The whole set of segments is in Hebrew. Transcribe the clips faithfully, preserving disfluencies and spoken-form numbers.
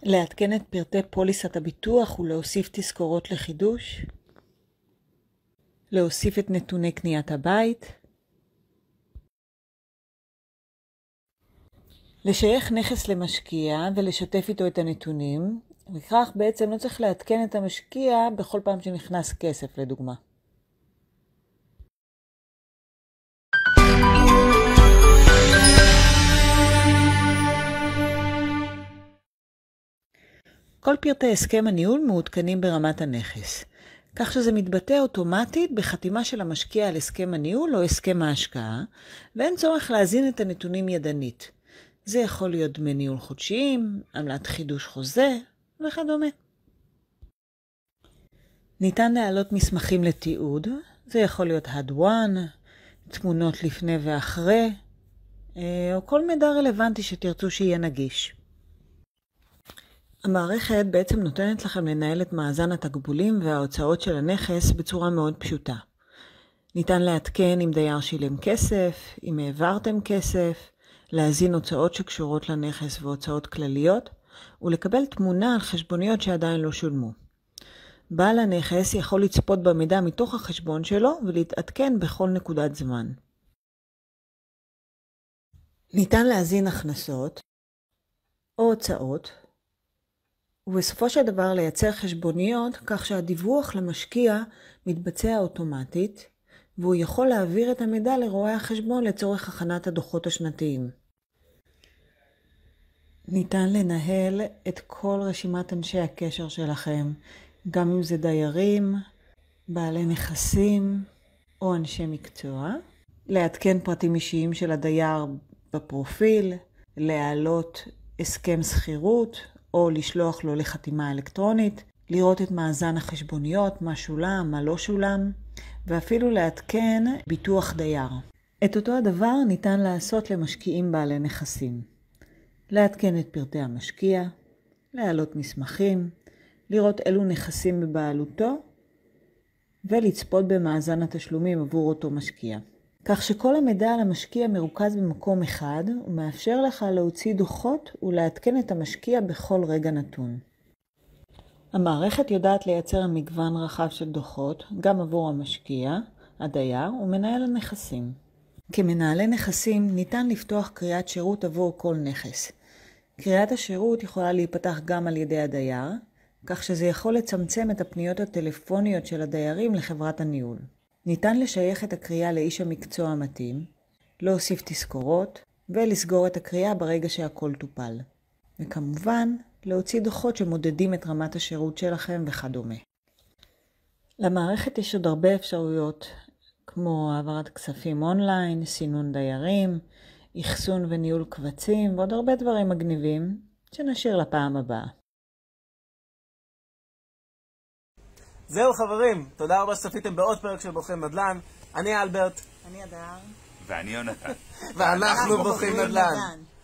לעדכן את פרטי פוליסת הביטוח ולהוסיף תזכורות לחידוש. להוסיף את נתוני קניית הבית. לשייך נכס למשקיע ולשתף איתו את הנתונים, וכך בעצם לא צריך לעדכן את המשקיע בכל פעם שנכנס כסף לדוגמה. כל פרטי הסכם הניהול מעודכנים ברמת הנכס, כך שזה מתבטא אוטומטית בחתימה של המשקיע על הסכם הניהול או הסכם ההשקעה, ואין צורך להזין את הנתונים ידנית. זה יכול להיות דמי ניהול חודשיים, עמלת חידוש חוזה וכדומה. ניתן להעלות מסמכים לתיעוד, זה יכול להיות הד וואן, תמונות לפני ואחרי, או כל מידע רלוונטי שתרצו שיהיה נגיש. המערכת בעצם נותנת לכם לנהל את מאזן התקבולים וההוצאות של הנכס בצורה מאוד פשוטה. ניתן לעדכן אם דייר שילם כסף, אם העברתם כסף, להזין הוצאות שקשורות לנכס והוצאות כלליות, ולקבל תמונה על חשבוניות שעדיין לא שולמו. בעל הנכס יכול לצפות במידע מתוך החשבון שלו ולהתעדכן בכל נקודת זמן. ניתן להזין הכנסות או הוצאות, ובסופו של דבר לייצר חשבוניות כך שהדיווח למשקיע מתבצע אוטומטית, והוא יכול להעביר את המידע לרואי החשבון לצורך הכנת הדוחות השנתיים. ניתן לנהל את כל רשימת אנשי הקשר שלכם, גם אם זה דיירים, בעלי נכסים או אנשי מקצוע. לעדכן פרטים אישיים של הדייר בפרופיל, להעלות הסכם שכירות או לשלוח לו לחתימה אלקטרונית, לראות את מאזן החשבוניות, מה שולם, מה לא שולם, ואפילו לעדכן ביטוח דייר. את אותו הדבר ניתן לעשות למשקיעים בעלי נכסים. לעדכן את פרטי המשקיע, להעלות מסמכים, לראות אילו נכסים בבעלותו, ולצפות במאזן התשלומים עבור אותו משקיע. כך שכל המידע על המשקיע מרוכז במקום אחד, ומאפשר לך להוציא דוחות ולעדכן את המשקיע בכל רגע נתון. המערכת יודעת לייצר מגוון רחב של דוחות, גם עבור המשקיע, הדייר ומנהל הנכסים. כמנהלי נכסים ניתן לפתוח קריאת שירות עבור כל נכס. קריאת השירות יכולה להיפתח גם על ידי הדייר, כך שזה יכול לצמצם את הפניות הטלפוניות של הדיירים לחברת הניהול. ניתן לשייך את הקריאה לאיש המקצוע המתאים, להוסיף תזכורות ולסגור את הקריאה ברגע שהכל טופל. וכמובן, להוציא דוחות שמודדים את רמת השירות שלכם וכדומה. למערכת יש עוד הרבה אפשרויות, כמו העברת כספים אונליין, סינון דיירים, אחסון וניהול קבצים ועוד הרבה דברים מגניבים שנשאיר לפעם הבאה. זהו חברים, תודה רבה שצפיתם בעוד פרק של בוחרים נדל"ן. אני אלברט. אני הדר. ואני יונתן. ואנחנו בוחרים נדל"ן.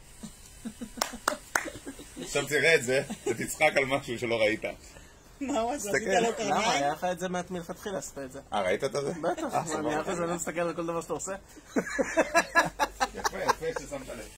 עכשיו תראה את זה, ותצחק על משהו שלא ראית. מה הוא עשה? תסתכל, למה? היה לך את זה מלכתחילה, עשתה את זה. אה, ראית את זה? בטח, אני אחרי זה לא מסתכל על כל דבר שאתה עושה. יפה, יפה ששמת לב.